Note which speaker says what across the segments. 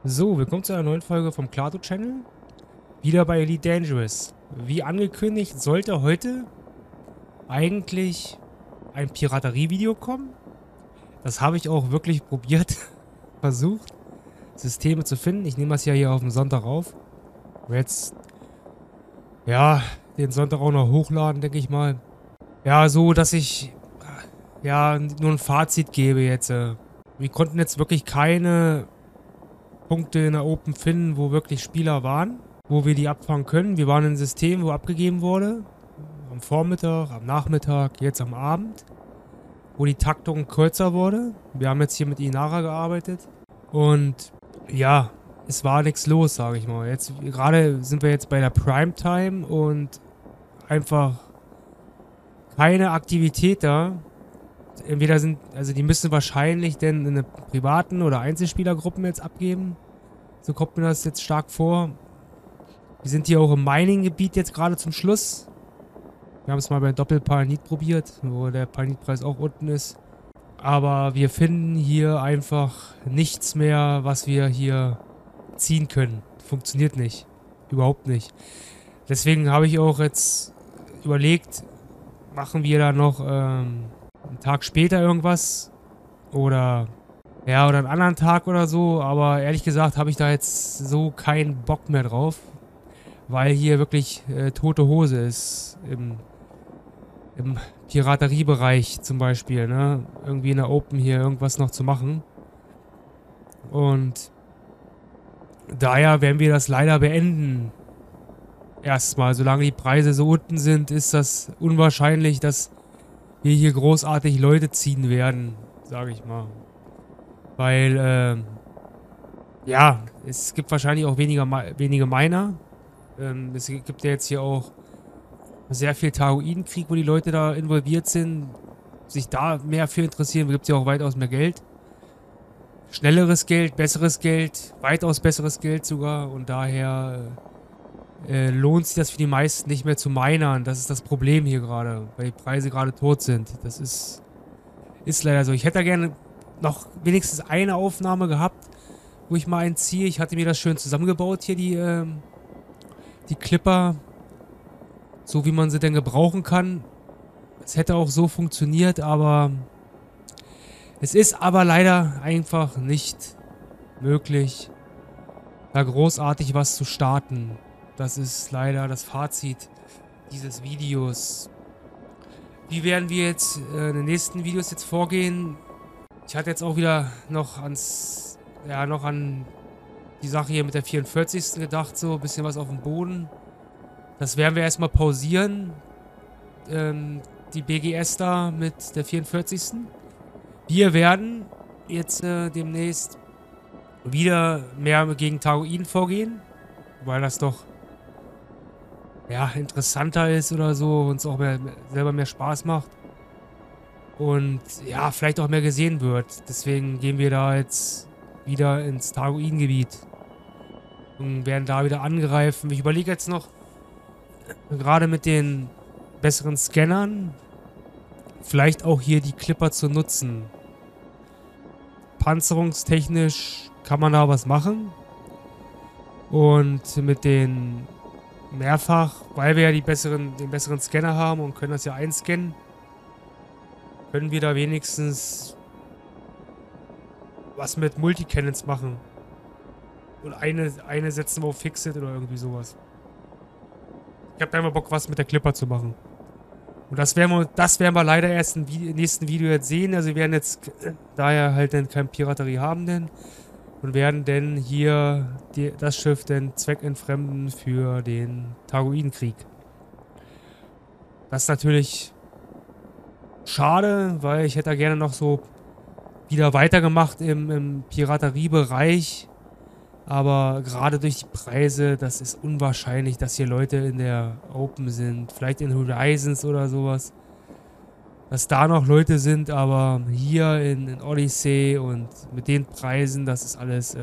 Speaker 1: So, willkommen zu einer neuen Folge vom Klato Channel. Wieder bei Elite Dangerous. Wie angekündigt, sollte heute eigentlich ein Piraterie-Video kommen. Das habe ich auch wirklich probiert, versucht, Systeme zu finden. Ich nehme das ja hier auf dem Sonntag auf. Jetzt, ja, den Sonntag auch noch hochladen, denke ich mal. Ja, so, dass ich, ja, nur ein Fazit gebe jetzt. Wir konnten jetzt wirklich keine Punkte in der Open finden, wo wirklich Spieler waren, wo wir die abfangen können. Wir waren in einem System, wo abgegeben wurde. Am Vormittag, am Nachmittag, jetzt am Abend. Wo die Taktung kürzer wurde. Wir haben jetzt hier mit Inara gearbeitet. Und ja, es war nichts los, sage ich mal. Jetzt gerade sind wir jetzt bei der Primetime und einfach keine Aktivität da. Entweder sind, also die müssen wahrscheinlich denn in eine privaten oder Einzelspielergruppen jetzt abgeben. So kommt mir das jetzt stark vor. Wir sind hier auch im Mining-Gebiet jetzt gerade zum Schluss. Wir haben es mal bei Doppelpalanit probiert, wo der Palanitpreis auch unten ist. Aber wir finden hier einfach nichts mehr, was wir hier ziehen können. Funktioniert nicht. Überhaupt nicht. Deswegen habe ich auch jetzt überlegt, machen wir da noch einen Tag später irgendwas oder ja, oder einen anderen Tag oder so, aber ehrlich gesagt habe ich da jetzt so keinen Bock mehr drauf, weil hier wirklich tote Hose ist im Pirateriebereich zum Beispiel, ne? Irgendwie in der Open hier irgendwas noch zu machen. Und daher werden wir das leider beenden. Erstmal, solange die Preise so unten sind, ist das unwahrscheinlich, dass wir hier großartig Leute ziehen werden, sage ich mal. Weil, ja, es gibt wahrscheinlich auch wenige Miner. Es gibt ja jetzt hier auch sehr viel Taoidenkrieg, wo die Leute da involviert sind, sich da mehr für interessieren. Da gibt es ja auch weitaus mehr Geld. Schnelleres Geld, besseres Geld, weitaus besseres Geld sogar. Und daher lohnt sich das für die meisten nicht mehr zu minern. Das ist das Problem hier gerade, weil die Preise gerade tot sind. Das ist leider so. Ich hätte da gerne noch wenigstens eine Aufnahme gehabt, wo ich mal einen ziehe. Ich hatte mir das schön zusammengebaut hier, die Clipper. So wie man sie denn gebrauchen kann. Es hätte auch so funktioniert, aber es ist aber leider einfach nicht möglich, da großartig was zu starten. Das ist leider das Fazit dieses Videos. Wie werden wir jetzt in den nächsten Videos jetzt vorgehen? Ich hatte jetzt auch wieder noch an die Sache hier mit der 44. gedacht, so ein bisschen was auf dem Boden. Das werden wir erstmal pausieren. Die BGS da mit der 44. Wir werden jetzt demnächst wieder mehr gegen Taoiden vorgehen, weil das doch ja interessanter ist oder so, uns auch selber mehr Spaß macht und ja vielleicht auch mehr gesehen wird. Deswegen gehen wir da jetzt wieder ins Taoiden-Gebiet und werden da wieder angreifen. Ich überlege jetzt noch, gerade mit den besseren Scannern, vielleicht auch hier die Clipper zu nutzen. Panzerungstechnisch kann man da was machen. Und mit den mehrfach, weil wir ja den besseren Scanner haben und können das ja einscannen, können wir da wenigstens was mit Multicannons machen. Und eine setzen wir auf Fixit oder irgendwie sowas. Ich habe da immer Bock, was mit der Clipper zu machen. Und das werden wir leider erst im nächsten Video jetzt sehen. Also wir werden jetzt daher halt dann kein Piraterie haben denn. Und werden dann hier das Schiff dann zweckentfremden für den Taoidenkrieg. Das ist natürlich schade, weil ich hätte da gerne noch so wieder weitergemacht im Pirateriebereich. Aber gerade durch die Preise, das ist unwahrscheinlich, dass hier Leute in der Open sind. Vielleicht in Horizons oder sowas. Dass da noch Leute sind, aber hier in Odyssey und mit den Preisen, das ist alles,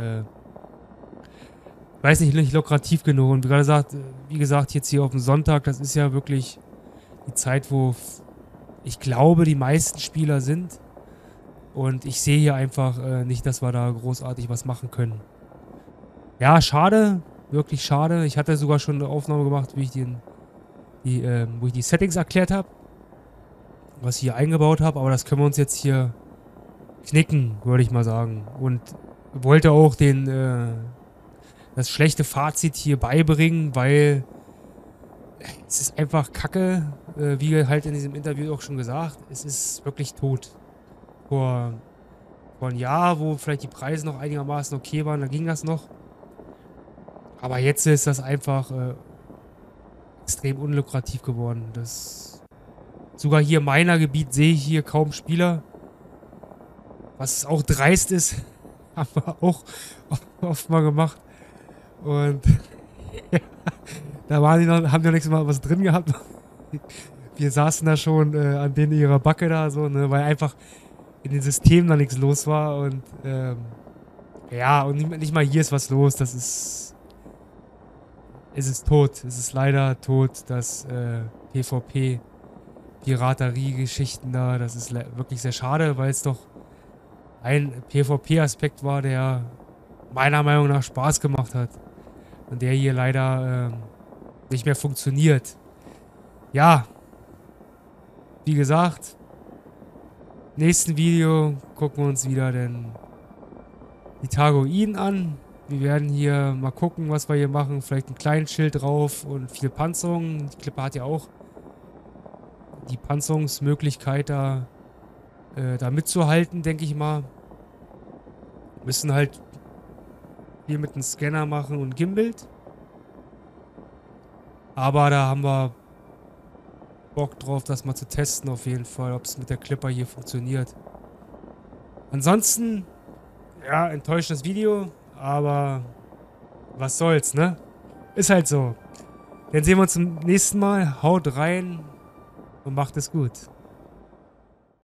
Speaker 1: weiß nicht lukrativ genug. Und wie gesagt, jetzt hier auf dem Sonntag, das ist ja wirklich die Zeit, wo ich glaube, die meisten Spieler sind. Und ich sehe hier einfach nicht, dass wir da großartig was machen können. Ja, schade. Wirklich schade. Ich hatte sogar schon eine Aufnahme gemacht, wie ich wo ich die Settings erklärt habe. Was ich hier eingebaut habe. Aber das können wir uns jetzt hier knicken, würde ich mal sagen. Und wollte auch das schlechte Fazit hier beibringen, weil es ist einfach Kacke. Wie halt in diesem Interview auch schon gesagt, es ist wirklich tot. Vor einem Jahr, wo vielleicht die Preise noch einigermaßen okay waren, da ging das noch. Aber jetzt ist das einfach extrem unlukrativ geworden. Sogar hier in meiner Gebiet sehe ich hier kaum Spieler. Was auch dreist ist. Haben wir auch oft mal gemacht. Und ja, da waren die noch, haben die noch nichts mal was drin gehabt. Wir saßen da schon an denen ihrer Backe da, so, ne, weil einfach in den Systemen da nichts los war. Und ja, und nicht mal hier ist was los. Es ist tot. Es ist leider tot, das PvP-Piraterie-Geschichten da. Das ist wirklich sehr schade, weil es doch ein PvP-Aspekt war, der meiner Meinung nach Spaß gemacht hat. Und der hier leider nicht mehr funktioniert. Ja, wie gesagt, nächsten Video gucken wir uns wieder die Targoiden an. Wir werden hier mal gucken, was wir hier machen. Vielleicht ein kleines Schild drauf und viel Panzerung. Die Klippe hat ja auch die Panzerungsmöglichkeit da mitzuhalten, denke ich mal. Müssen halt hier mit einem Scanner machen und Gimbal. Aber da haben wir Bock drauf, das mal zu testen auf jeden Fall, ob es mit der Clipper hier funktioniert. Ansonsten, ja, enttäuschendes Video, aber was soll's, ne? Ist halt so. Dann sehen wir uns zum nächsten Mal. Haut rein und macht es gut.